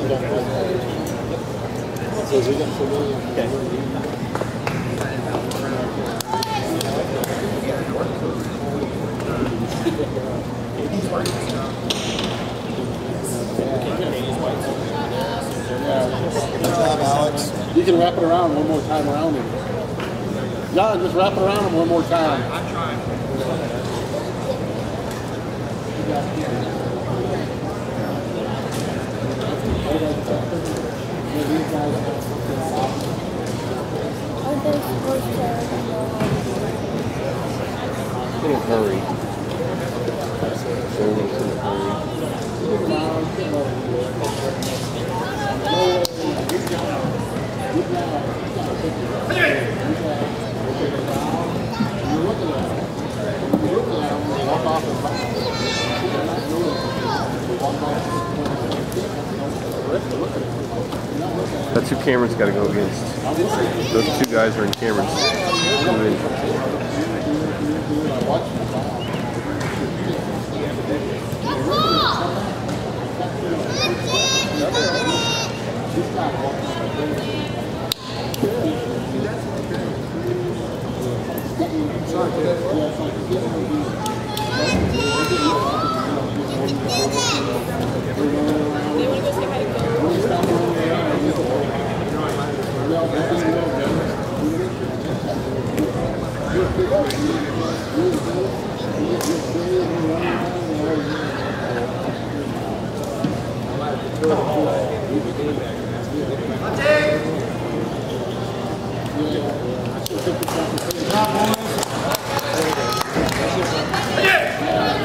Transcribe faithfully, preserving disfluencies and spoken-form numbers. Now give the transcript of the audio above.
Good job, Alex. You can wrap it around one more time around him. John, just wrap it around him one more time. I'm trying. In a hurry. Everything's in a hurry. That's who Cameron's got to go against. Those two guys are in Cameron's. Good job, boys.